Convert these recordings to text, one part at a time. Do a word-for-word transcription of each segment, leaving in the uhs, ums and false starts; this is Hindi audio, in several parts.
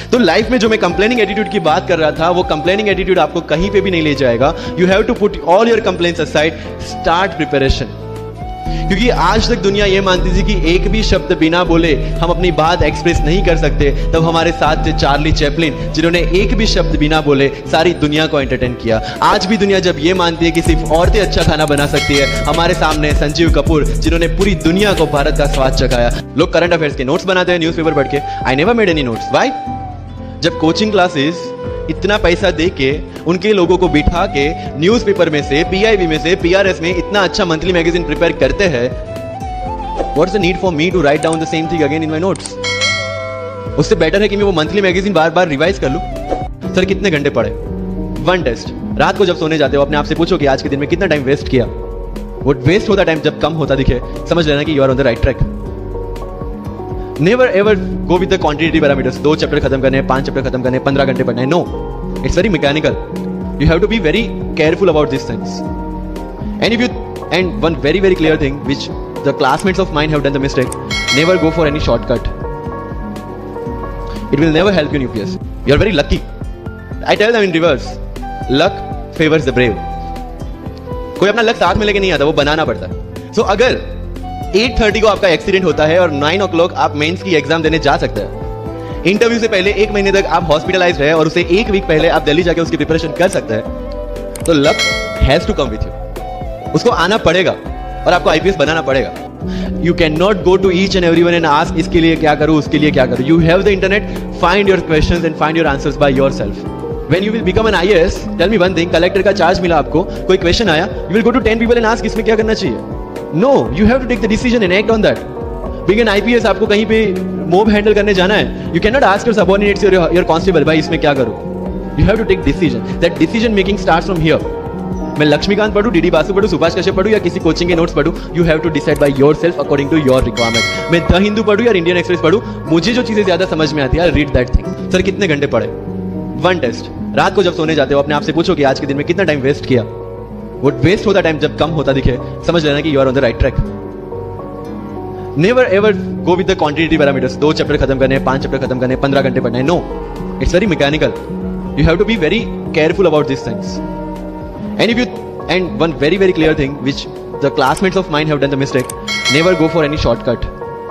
तो लाइफ में जो मैं कंप्लेनिंग एटीट्यूड की बात कर रहा था, वो कंप्लेनिंग एटीट्यूड आपको कहीं पे भी नहीं ले जाएगा। You have to put all your complaints aside, start preparation. क्योंकि आज तक दुनिया ये मानती थी कि एक भी शब्द बिना बोले हम अपनी बात एक्सप्रेस नहीं कर सकते। तब हमारे साथ थे चार्ली चैपलिन, जिन्होंने एक भी शब्द बिना बोले सारी दुनिया को एंटरटेन किया। आज भी दुनिया जब ये मानती है कि सिर्फ औरतें अच्छा खाना बना सकती है, हमारे सामने संजीव कपूर, जिन्होंने पूरी दुनिया को भारत का स्वाद चखाया। लोग करंट अफेयर्स के नोट्स बनाते हैं न्यूज़पेपर पढ़ के। I never made any notes. Why? जब कोचिंग क्लासेस इतना पैसा दे के उनके लोगों को बिठा के न्यूज़पेपर में से, पीआईबी में से, पीआरएस में इतना अच्छा मंथली मैगजीन प्रिपेयर करते हैं, what's the need for me to write down the same thing again in my notes? उससे बेटर है कि मैं वो मंथली मैगजीन बार बार रिवाइज कर लूं। सर कितने घंटे पढ़े? One test. रात को जब सोने जाते हो अपने आप से पूछो कि आज के दिन में कितना टाइम वेस्ट किया। वो वेस्ट होता टाइम जब कम होता दिखे, समझ लेना कि you are on the right track. Never ever go with the quantity parameters. दो चैप्टर खत्म करने हैं, पांच चैप्टर खत्म करने हैं, पंद्रह घंटे पढ़ना है। No, it's very mechanical. You have to be very careful about this things. And if you and one very very clear thing which the classmates of mine have done the mistake, never go for any shortcut. It will never help you in UPSC. You are very lucky. I tell them in reverse, luck favours the brave. कोई अपना लक साथ में लेके नहीं आता, वो बनाना पड़ता है। सो so, अगर एट थर्टी को आपका एक्सीडेंट होता है और नाइन ओ क्लॉक आप मेंस की एग्जाम देने जा सकते हैं, इंटरव्यू से पहले एक महीने तक आप हॉस्पिटलाइज्ड रहे और उसे एक वीक पहले आप दिल्ली जाके उसकी प्रिपरेशन कर सकते हैं, तो luck has to come with you. उसको आना पड़ेगा और आपको आईपीएस बनाना पड़ेगा। You can not go to each and everyone and ask इसके लिए क्या करूं, उसके लिए क्या करूं। You have the internet, find your questions and find your answers by yourself. When you will become an I A S, tell me one thing, collector का चार्ज मिला आपको, कोई क्वेश्चन आया, you will go to ten people and ask इसमें क्या करना चाहिए? No, you have to take the decision and act on that. Being an I P S, आपको कहीं पे मोब हैंडल करने जाना है, you cannot ask your subordinates or your, your constable, भाई इसमें क्या करूं? You have to take decision. That decision making starts from here. मैं लक्ष्मीकांत पढ़ूं, डीडी बासु पढ़ूं, सुभाष कश्यप पढ़ूं या किसी कोचिंग के नोट्स पढ़ूं, you have to decide by yourself according to your requirement. मैं द हिंदू पढ़ूं या इंडियन एक्सप्रेस पढ़ूं, मुझे जो चीजें ज्यादा समझ में आती है, read that thing. सर कितने घंटे पढ़े? One test. रात को जब सोने जाते हो अपने आप से पूछो कि आज के दिन में कितना टाइम वेस्ट किया। वो वेस्ट होता टाइम जब कम होता दिखे, समझ लेना कि you are on the right track. Never ever go with the quantity parameters. दो चैप्टर खत्म करने हैं, पांच चैप्टर खत्म करने हैं, पंद्रह घंटे पढ़ना है। No, it's very mechanical. You have to be very careful about this things. And if you and one very very clear thing which the classmates of mine have done the mistake, never go for any shortcut.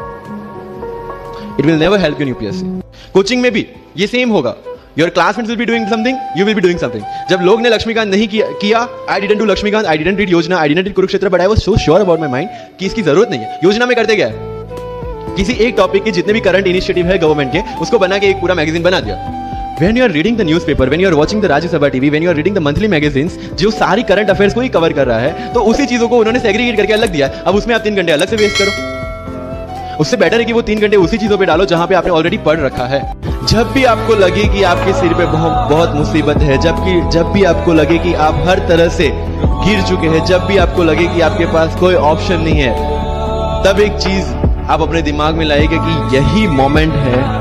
It will never help you in UPSC. Coaching में भी ये सेम होगा। Your classmates will be doing something, you will be doing something. जब लोग ने लक्ष्मीकांत नहीं किया, किया I didn't do Laxmikant, I didn't read योजना, I didn't read Kurukshetra, but I was so sure about my mind कि इसकी जरूरत नहीं है। योजना में करते क्या है? किसी एक टॉपिक के जितने भी करंट इनिशिएटिव है गवर्नमेंट के, उसको बना के एक पूरा मैगजीन बना दिया। When you are reading the newspaper, when you are watching the Rajya Sabha TV, when you are reading the monthly magazines, जो सारी करंट अफेयर्स को ही कवर कर रहा है, तो उसी चीजों को उन्होंने सेग्रीगेट करके अलग दिया। अब उसमें आप तीन घंटे अलग से वेस्ट करो। उससे बेटर है कि वो तीन घंटे उसी चीजों पे डालो जहां पे आपने ऑलरेडी पढ़ रखा है। जब भी आपको लगे कि आपके सिर पे बहुत बहुत मुसीबत है, जबकि जब भी आपको लगे कि आप हर तरह से गिर चुके हैं, जब भी आपको लगे कि आपके पास कोई ऑप्शन नहीं है, तब एक चीज आप अपने दिमाग में लाइएगा कि यही मोमेंट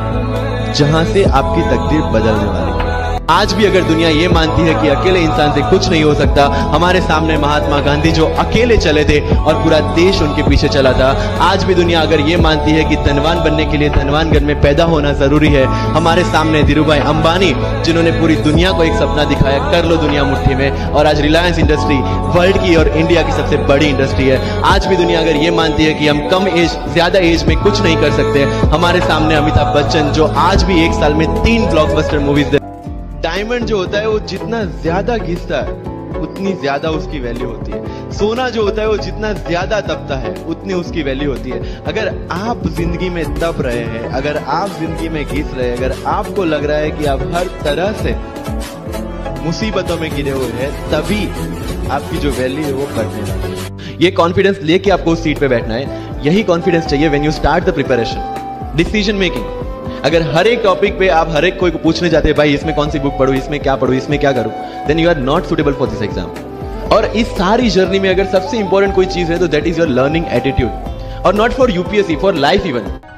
है जहां से आपकी तकदीर बदलने वाली है। आज भी अगर दुनिया ये मानती है कि अकेले इंसान से कुछ नहीं हो सकता, हमारे सामने महात्मा गांधी जो अकेले चले थे और पूरा देश उनके पीछे चला था। आज भी दुनिया अगर ये मानती है कि धनवान बनने के लिए धनवानगढ़ में पैदा होना जरूरी है, हमारे सामने धीरूभाई अंबानी जिन्होंने पूरी दुनिया को एक सपना दिखाया, कर लो दुनिया मुट्ठी में, और आज रिलायंस इंडस्ट्री वर्ल्ड की और इंडिया की सबसे बड़ी इंडस्ट्री है। आज भी दुनिया अगर ये मानती है कि हम कम एज ज्यादा एज में कुछ नहीं कर सकते, हमारे सामने अमिताभ बच्चन जो आज भी एक साल में तीन ब्लॉकबस्टर मूवीज। डायमंड जो होता है वो जितना ज्यादा घिसता है उतनी ज्यादा उसकी वैल्यू होती है। सोना जो होता है वो जितना ज्यादा तपता है उतनी उसकी वैल्यू होती है। अगर आप जिंदगी में तप रहे हैं, अगर आप जिंदगी में घिस रहे हैं, अगर आपको लग रहा है कि आप हर तरह से मुसीबतों में गिरे हुए हैं, तभी आपकी जो वैल्यू है वो बढ़ने वाली है। ये कॉन्फिडेंस लेके आपको उस सीट पे बैठना है। यही कॉन्फिडेंस चाहिए when you start the preparation. Decision making, अगर हर एक टॉपिक पे आप हर एक कोई को पूछने जाते हैं भाई इसमें कौन सी बुक पढूं, इसमें क्या पढूं, इसमें क्या करूं, then you are not suitable for this exam. और इस सारी जर्नी में अगर सबसे इंपॉर्टेंट कोई चीज है तो that is your learning attitude, और not for UPSC, for life even.